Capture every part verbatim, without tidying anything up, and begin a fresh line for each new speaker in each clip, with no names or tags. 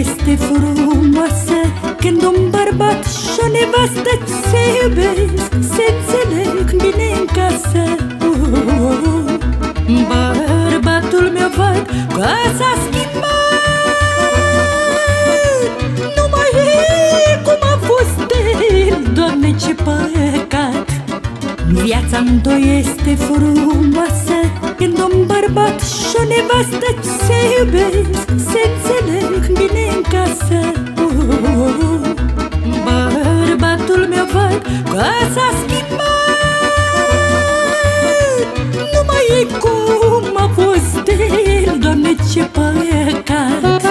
este frumoasă când un bărbat și o nevastă se iubesc, se înțeleg bine în casă. uh, Bărbatul meu văd că s-a schimbat, nu mai e cum a fost el. Doamne, ce păcat! Viața-n doi este frumoasă când un bărbat și o nevastă se iubesc, se înțeleg bine în casă. uh, Bărbatul meu văd că s-a schimbat, nu mai e cum a fost el. Doamne, ce păcat!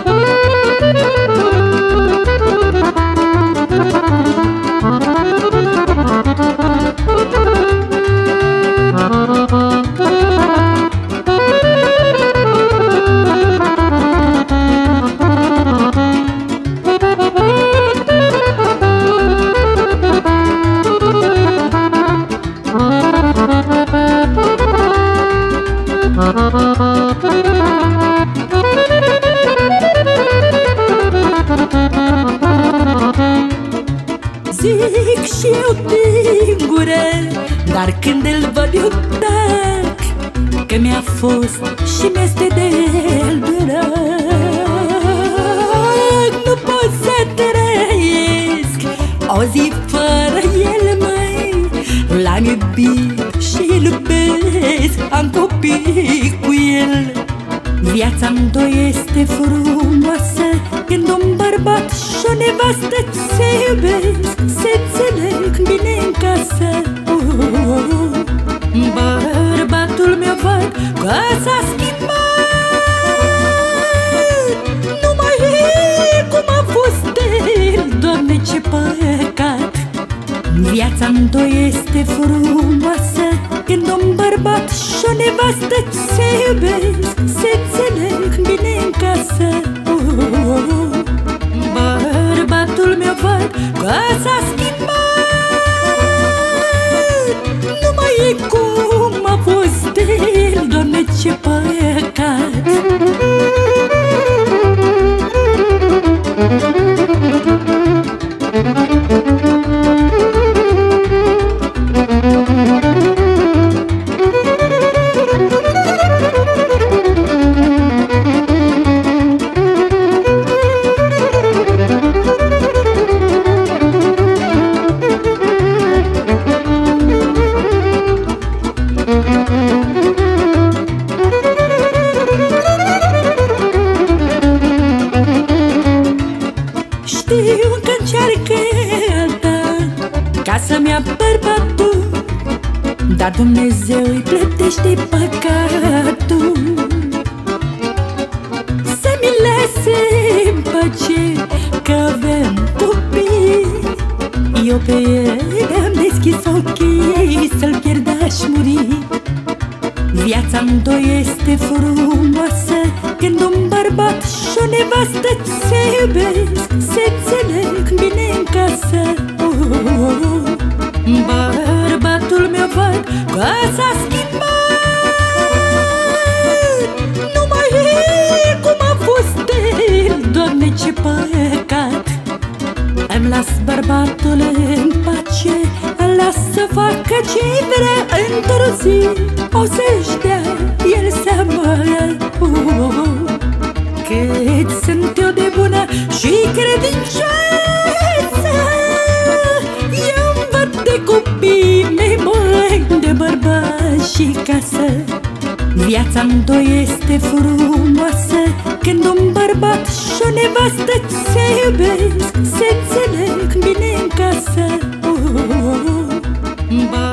Zic și eu din gură, dar când îl văd eu tac, că mi-a fost și mi-este de el drag. Nu pot să trăiesc o zi fără el, măi. L-am iubit și îl iubesc, am copii cu el. Viața-n doi este frumoasă când un bărbat și o nevastă se iubesc, se înțeleg bine în casă. uh, Bărbatul meu văd că s-a schimbat, nu mai e cum a fost el. Doamne, ce păcat! Viața-n doi este frumoasă când un bărbat și o nevastă se iubesc, se înțeleg bine în casă. uh, Bărbatul meu văd că s-a schimbat, nu mai e cum a fost el. Doamne, ce păcat! Știu că încearcă alta ca să-mi ia bărbatul, dar Dumnezeu îi plătește păcatul. Să mi lase în pace că avem copii, eu pe el am deschis ochii, să-l pierd aș muri. Viața-n doi este frumoasă când un bărbat și o nevastă se iubesc, se înțeleg bine în casă. uh, Bărbatul meu văd că s-a schimbat, nu mai e cum a fost el. Doamne, ce păcat! Îmi las bărbatul în pace, îl las să facă ce-i vrea. Într-o zi o să-și dea el seama uh, cât sunt eu de bună și credincioasă. Eu-mi văd de copii mei, măi, de bărbați și casă. Viața-n doi este frumoasă când un bărbat și o nevastă se iubesc, se înțeleg bine în casă. uh,